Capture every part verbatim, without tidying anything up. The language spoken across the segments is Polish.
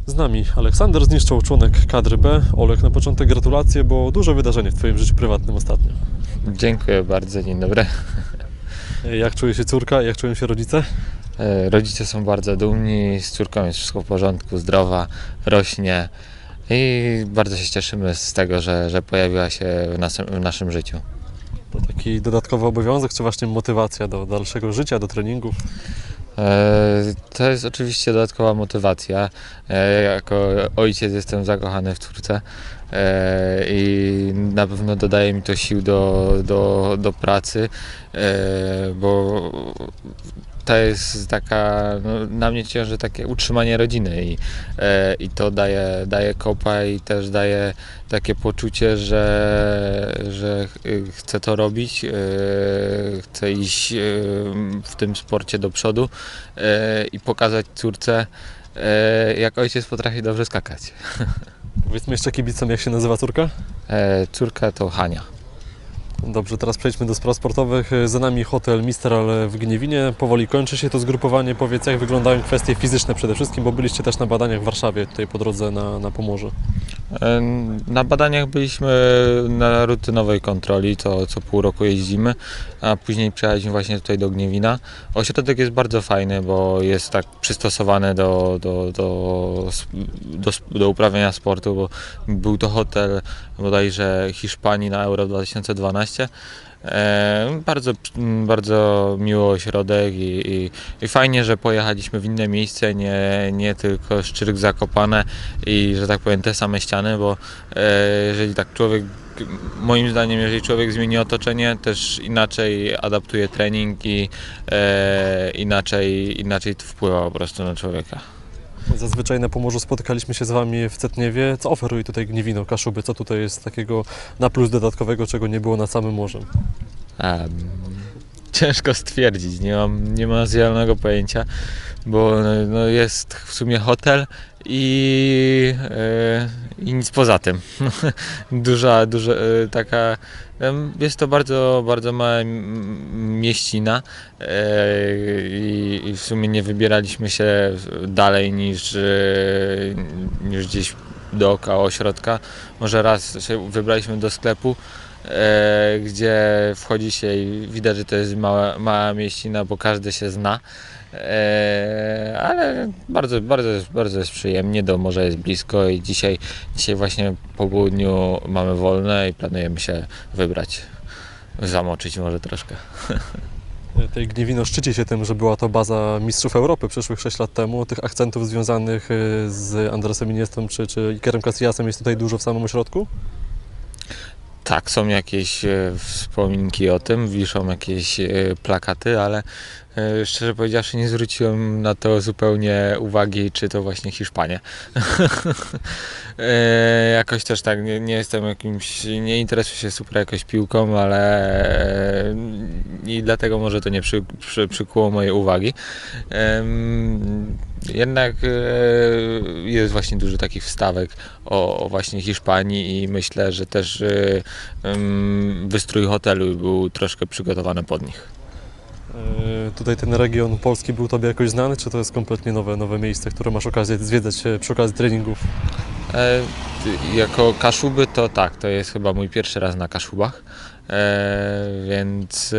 Z nami Aleksander Zniszczał, członek kadry B. Olek, na początek gratulacje, bo duże wydarzenie w Twoim życiu prywatnym ostatnio. Dziękuję bardzo, dzień dobry. Jak czuje się córka, jak czują się rodzice? E, Rodzice są bardzo dumni, z córką jest wszystko w porządku, zdrowa, rośnie i bardzo się cieszymy z tego, że, że pojawiła się w, nas, w naszym życiu. To taki dodatkowy obowiązek, czy właśnie motywacja do dalszego życia, do treningów? E, To jest oczywiście dodatkowa motywacja. E, Jako ojciec jestem zakochany w córce e, i na pewno dodaje mi to sił do, do, do pracy, e, bo to jest taka, no, na mnie ciąży takie utrzymanie rodziny i, e, i to daje, daje kopa i też daje takie poczucie, że, że ch- chcę to robić, e, chcę iść e, w tym sporcie do przodu e, i pokazać córce, e, jak ojciec potrafi dobrze skakać. Powiedzmy jeszcze kibicom, jak się nazywa córka? E, Córka to Hania. Dobrze, teraz przejdźmy do spraw sportowych. Za nami hotel Mistral w Gniewinie. Powoli kończy się to zgrupowanie. Powiedz, jak wyglądają kwestie fizyczne przede wszystkim, bo byliście też na badaniach w Warszawie, tutaj po drodze na, na Pomorze. E, Na badaniach byliśmy na rutynowej kontroli, co, co pół roku jeździmy, a później przyjechaliśmy właśnie tutaj do Gniewina. Ośrodek jest bardzo fajny, bo jest tak przystosowany do, do, do, do, do uprawiania sportu, bo był to hotel bodajże Hiszpanii na Euro dwa tysiące dwanaście. E, bardzo, bardzo miły ośrodek i, i, i fajnie, że pojechaliśmy w inne miejsce, nie, nie tylko Szczyrk, Zakopane i, że tak powiem, te same ściany, bo e, jeżeli tak człowiek, moim zdaniem, jeżeli człowiek zmieni otoczenie, też inaczej adaptuje trening i e, inaczej, inaczej to wpływa po prostu na człowieka. Zazwyczaj na Pomorzu spotykaliśmy się z Wami w Cetniewie. Co oferuje tutaj Gniewino, Kaszuby? Co tutaj jest takiego na plus dodatkowego, czego nie było nad samym morzem? Um, ciężko stwierdzić, nie mam, nie mam zielonego pojęcia, bo no, jest w sumie hotel i, e, i nic poza tym. Duża, duża e, taka, em, jest to bardzo, bardzo mała m- mieścina e, i, i w sumie nie wybieraliśmy się dalej niż, e, niż gdzieś dookoła ośrodka. Może raz się wybraliśmy do sklepu, e, gdzie wchodzi się i widać, że to jest mała, mała mieścina, bo każdy się zna. E, ale bardzo, bardzo, jest, bardzo jest przyjemnie, do morza jest blisko i dzisiaj, dzisiaj właśnie po południu mamy wolne i planujemy się wybrać, zamoczyć może troszkę. Tej Gniewino szczyci się tym, że była to baza mistrzów Europy przyszłych sześć lat temu. Tych akcentów związanych y, z Andresem Iniestą czy, czy Ikerem Casillasem jest tutaj dużo w samym ośrodku? Tak, są jakieś e, wspominki o tym, wiszą jakieś e, plakaty, ale e, szczerze powiedziawszy nie zwróciłem na to zupełnie uwagi, czy to właśnie Hiszpania. e, jakoś też tak, nie, nie jestem jakimś, nie interesuję się super jakoś piłką, ale e, i dlatego może to nie przy, przy, przykuło mojej uwagi. Em, Jednak e, jest właśnie dużo takich wstawek o, o właśnie Hiszpanii i myślę, że też e, em, wystrój hotelu był troszkę przygotowany pod nich. Y, Tutaj ten region polski był Tobie jakoś znany, czy to jest kompletnie nowe, nowe miejsce, które masz okazję zwiedzać e, przy okazji treningów? E, ty- Jako Kaszuby to tak, to jest chyba mój pierwszy raz na Kaszubach, e, więc e,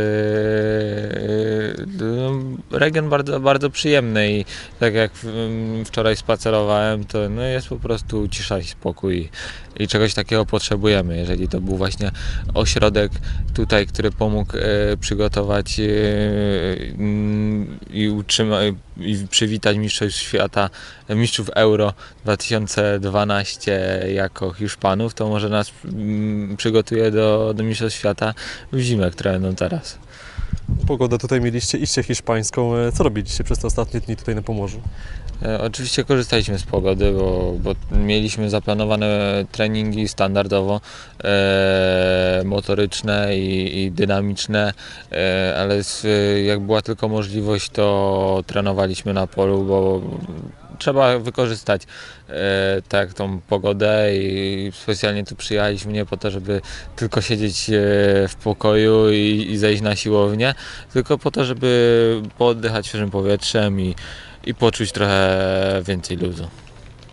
e, region bardzo, bardzo przyjemny i tak jak mm, wczoraj spacerowałem, to no jest po prostu cisza i spokój i czegoś takiego potrzebujemy. Jeżeli to był właśnie ośrodek tutaj, który pomógł e, przygotować e, mm, i utrzyma, i przywitać mistrzów świata, mistrzów Euro dwa tysiące dwanaście jako Hiszpanów, to może nas mm, przygotuje do, do mistrzostw świata w zimę, które będą teraz. Pogodę tutaj mieliście, iście hiszpańską. E, Co robiliście przez te ostatnie dni tutaj na Pomorzu? E, Oczywiście korzystaliśmy z pogody, bo, bo mieliśmy zaplanowane treningi standardowo e, motoryczne i, i dynamiczne, e, ale z, jak była tylko możliwość, to trenowaliśmy na polu, bo trzeba wykorzystać e, tak tą pogodę i specjalnie tu przyjechaliśmy nie po to, żeby tylko siedzieć e, w pokoju i, i zejść na siłownię, tylko po to, żeby pooddychać świeżym powietrzem i, i poczuć trochę więcej luzu.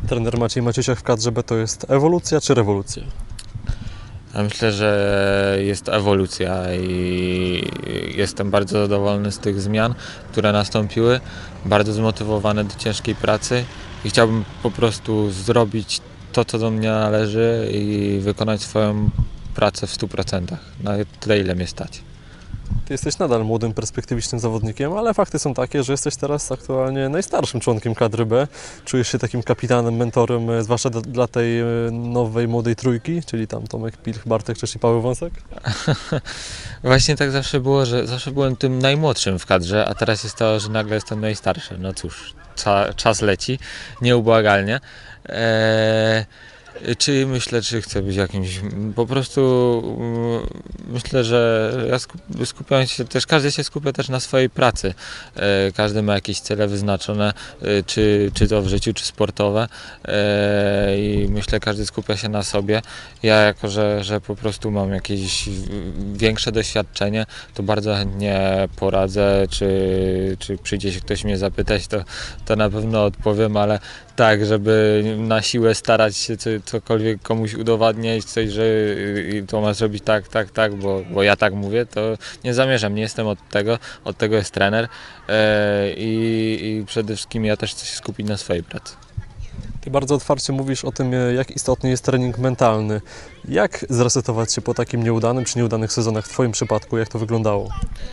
Trener Maciej Maciusiak w kadrze B to jest ewolucja czy rewolucja? Ja myślę, że jest ewolucja i jestem bardzo zadowolony z tych zmian, które nastąpiły. Bardzo zmotywowany do ciężkiej pracy i chciałbym po prostu zrobić to, co do mnie należy i wykonać swoją pracę w stu procentach, na tyle, ile mnie stać. Ty jesteś nadal młodym, perspektywicznym zawodnikiem, ale fakty są takie, że jesteś teraz aktualnie najstarszym członkiem kadry B. Czujesz się takim kapitanem, mentorem, e, zwłaszcza d- dla tej e, nowej, młodej trójki, czyli tam Tomek Pilch, Bartek Czesz i Paweł Wąsek? Właśnie tak zawsze było, że zawsze byłem tym najmłodszym w kadrze, a teraz jest to, że nagle jestem najstarszy. No cóż, cza, czas leci, nieubłagalnie. Eee, czy myślę, czy chcę być jakimś, po prostu mm, myślę, że ja skup- skupiam się też, każdy się skupia też na swojej pracy. E, każdy ma jakieś cele wyznaczone, e, czy, czy to w życiu, czy sportowe e, i myślę, każdy skupia się na sobie. Ja jako, że, że po prostu mam jakieś większe doświadczenie, to bardzo chętnie poradzę, czy, czy przyjdzie się ktoś mnie zapytać, to, to na pewno odpowiem, ale tak, żeby na siłę starać się co- cokolwiek komuś udowadniać, coś, że y, to ma zrobić tak, tak, tak, bo, bo ja tak mówię, to nie zamierzam, nie jestem od tego, od tego jest trener e, i, i przede wszystkim ja też chcę się skupić na swojej pracy. Ty bardzo otwarcie mówisz o tym, e, jak istotny jest trening mentalny. Jak zresetować się po takim nieudanym czy nieudanych sezonach w Twoim przypadku? Jak to wyglądało?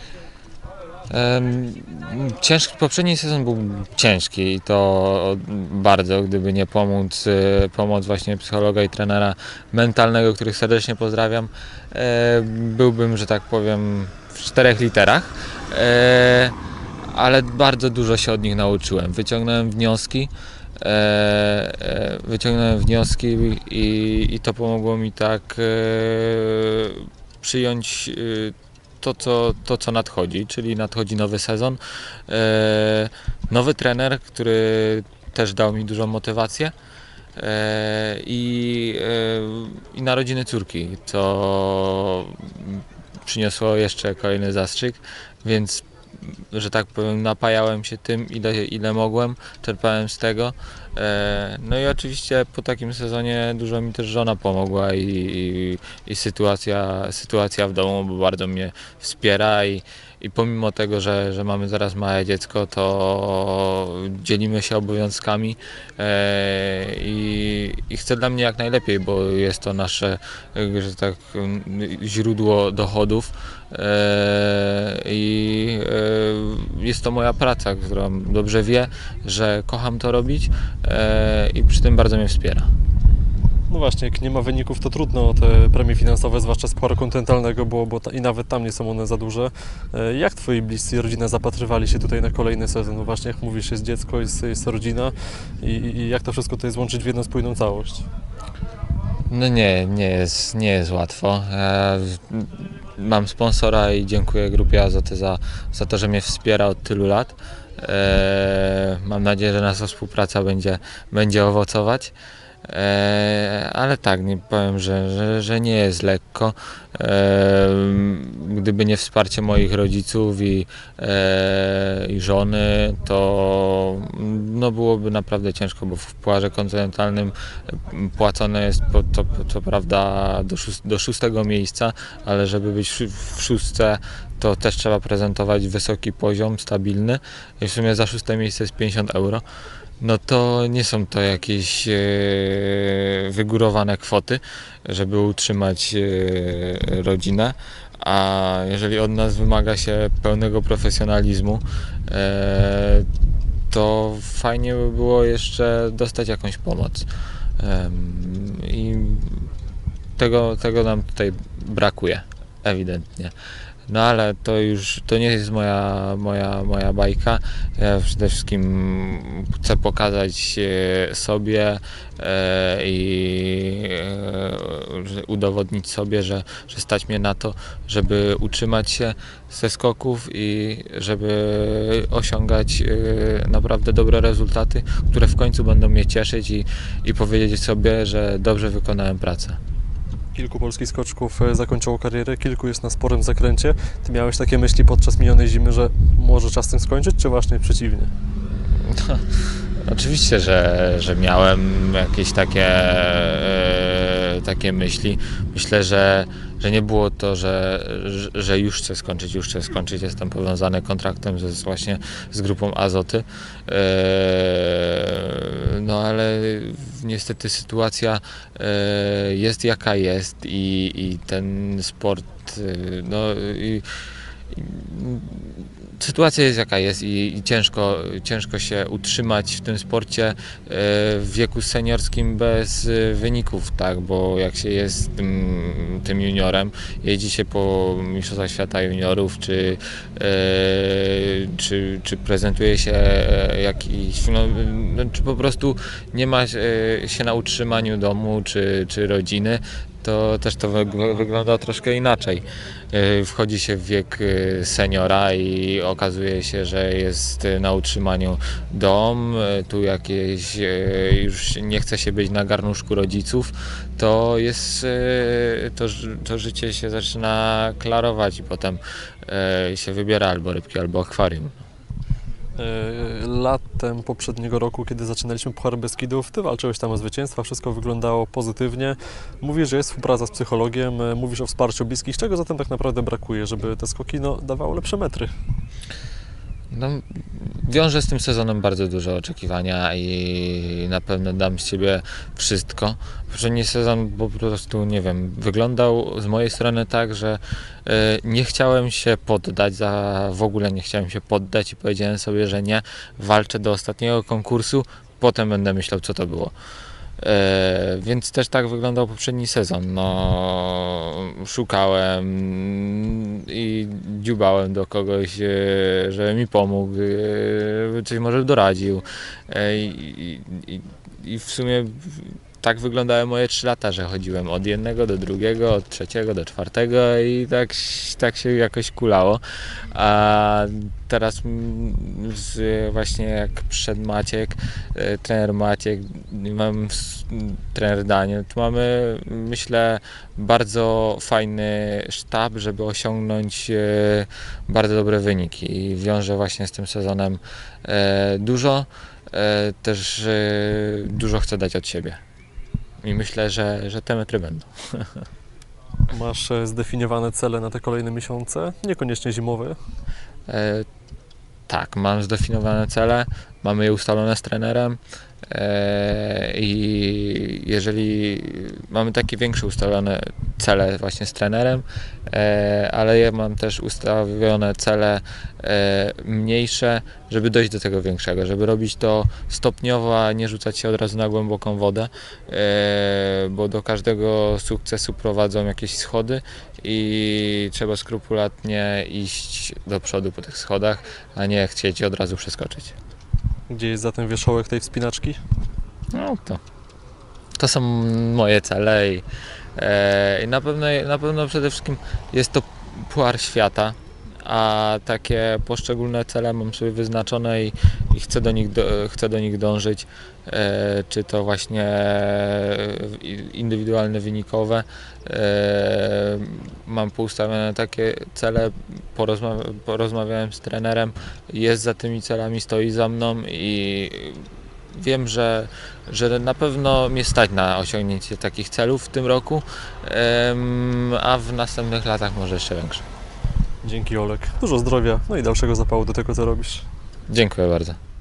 Em, Ciężki, poprzedni sezon był ciężki i to bardzo, gdyby nie pomóc, e, pomoc właśnie psychologa i trenera mentalnego, których serdecznie pozdrawiam, e, byłbym, że tak powiem, w czterech literach, e, ale bardzo dużo się od nich nauczyłem. Wyciągnąłem wnioski, e, e, wyciągnąłem wnioski i, i to pomogło mi tak e, przyjąć e, to co, to, co nadchodzi, czyli nadchodzi nowy sezon, e, nowy trener, który też dał mi dużą motywację e, i, e, i narodziny córki, co przyniosło jeszcze kolejny zastrzyk, więc że tak powiem, napajałem się tym, ile, ile mogłem, czerpałem z tego. E, No i oczywiście po takim sezonie dużo mi też żona pomogła i, i, i sytuacja, sytuacja w domu bo bardzo mnie wspiera i, i pomimo tego, że, że mamy zaraz małe dziecko, to dzielimy się obowiązkami e, i, i chcę dla mnie jak najlepiej, bo jest to nasze, że tak, źródło dochodów. E, I e, jest to moja praca, którą dobrze wie, że kocham to robić e, i przy tym bardzo mnie wspiera. No właśnie, jak nie ma wyników, to trudno o te premie finansowe, zwłaszcza z pucharu kontynentalnego, bo, bo ta, i nawet tam nie są one za duże. E, Jak Twoi bliscy i rodzina zapatrywali się tutaj na kolejny sezon? No właśnie, jak mówisz, jest dziecko, jest, jest rodzina i, i jak to wszystko tutaj złączyć w jedną spójną całość? No nie, nie jest, nie jest łatwo. E, mam sponsora i dziękuję Grupie Azoty za, za to, że mnie wspiera od tylu lat. E, mam nadzieję, że nasza współpraca będzie, będzie owocować. E, ale tak, nie powiem, że, że, że nie jest lekko. E, gdyby nie wsparcie moich rodziców i, e, i żony, to no byłoby naprawdę ciężko, bo w pucharze kontynentalnym płacone jest po, to, co prawda do, szóst, do szóstego miejsca, ale żeby być w szóstce, to też trzeba prezentować wysoki poziom, stabilny i w sumie za szóste miejsce jest pięćdziesiąt euro. No to nie są to jakieś e, wygórowane kwoty, żeby utrzymać e, rodzinę, a jeżeli od nas wymaga się pełnego profesjonalizmu, e, to fajnie by było jeszcze dostać jakąś pomoc. E, I tego, tego nam tutaj brakuje, ewidentnie. No ale to już to nie jest moja, moja, moja bajka. Ja przede wszystkim chcę pokazać sobie e, i e, udowodnić sobie, że, że stać mnie na to, żeby utrzymać się ze skoków i żeby osiągać e, naprawdę dobre rezultaty, które w końcu będą mnie cieszyć i, i powiedzieć sobie, że dobrze wykonałem pracę. Kilku polskich skoczków e, zakończyło karierę, kilku jest na sporym zakręcie. Ty miałeś takie myśli podczas minionej zimy, że może czas tym skończyć, czy właśnie przeciwnie? Oczywiście, że, że miałem jakieś takie, e, takie myśli. Myślę, że, że nie było to, że, że- że już chcę skończyć, już chcę skończyć. Jestem powiązany kontraktem z, właśnie z grupą Azoty. E, no ale niestety sytuacja e, jest jaka jest i, i ten sport, e, no i, i, sytuacja jest jaka jest i, i ciężko, ciężko się utrzymać w tym sporcie e, w wieku seniorskim bez e, wyników, tak, bo jak się jest tym, tym juniorem, jeździ się po Mistrzostwach Świata Juniorów, czy, e, czy, czy prezentuje się e, jakiś, no, no, czy po prostu nie ma e, się na utrzymaniu domu, czy, czy rodziny, to też to wyg- wygląda troszkę inaczej. Yy, Wchodzi się w wiek yy, seniora i okazuje się, że jest yy, na utrzymaniu dom, yy, tu jakieś yy, już nie chce się być na garnuszku rodziców, to jest yy, to, ży- to życie się zaczyna klarować i potem yy, się wybiera albo rybki, albo akwarium. E, Latem poprzedniego roku, kiedy zaczynaliśmy Puchar Beskidów, Ty walczyłeś tam o zwycięstwa, wszystko wyglądało pozytywnie. Mówisz, że jest współpraca z psychologiem, e, mówisz o wsparciu bliskich. Czego zatem tak naprawdę brakuje, żeby te skoki no, dawały lepsze metry? No, wiążę z tym sezonem bardzo duże oczekiwania i na pewno dam z siebie wszystko. Poprzedni sezon po prostu, nie wiem, wyglądał z mojej strony tak, że e, nie chciałem się poddać, za, w ogóle nie chciałem się poddać i powiedziałem sobie, że nie, walczę do ostatniego konkursu, potem będę myślał, co to było. E, więc też tak wyglądał poprzedni sezon. No, szukałem i dziubałem do kogoś, e, żeby mi pomógł, e, coś może doradził. E, i, i, I w sumie tak wyglądały moje trzy lata, że chodziłem od jednego do drugiego, od trzeciego do czwartego i tak, tak się jakoś kulało. A teraz mm, z, właśnie jak przyszedł Maciek, e, trener Maciek, mam s- trener Daniel, tu mamy, myślę, bardzo fajny sztab, żeby osiągnąć e, bardzo dobre wyniki i wiąże właśnie z tym sezonem e, dużo, e, też e, dużo chcę dać od siebie. I myślę, że, że te metry będą. Masz e, zdefiniowane cele na te kolejne miesiące, niekoniecznie zimowe. E, tak, mam zdefiniowane cele, mamy je ustalone z trenerem e, i jeżeli mamy takie większe ustalone cele właśnie z trenerem, e, ale ja mam też ustawione cele e, mniejsze, żeby dojść do tego większego, żeby robić to stopniowo, a nie rzucać się od razu na głęboką wodę, e, bo do każdego sukcesu prowadzą jakieś schody i trzeba skrupulatnie iść do przodu po tych schodach, a nie chcieć od razu przeskoczyć. Gdzie jest zatem wierzchołek tej wspinaczki? No to, to są moje cele i, e, i na pewno, na pewno przede wszystkim jest to Puchar Świata, a takie poszczególne cele mam sobie wyznaczone i, i chcę, do nich do, chcę do nich dążyć, e, czy to właśnie e, indywidualne, wynikowe. E, mam poustawione takie cele, porozmawia, porozmawiałem z trenerem, jest za tymi celami, stoi za mną i wiem, że, że na pewno mnie stać na osiągnięcie takich celów w tym roku, em, a w następnych latach może jeszcze większe. Dzięki, Olek. Dużo zdrowia, no i dalszego zapału do tego, co robisz. Dziękuję bardzo.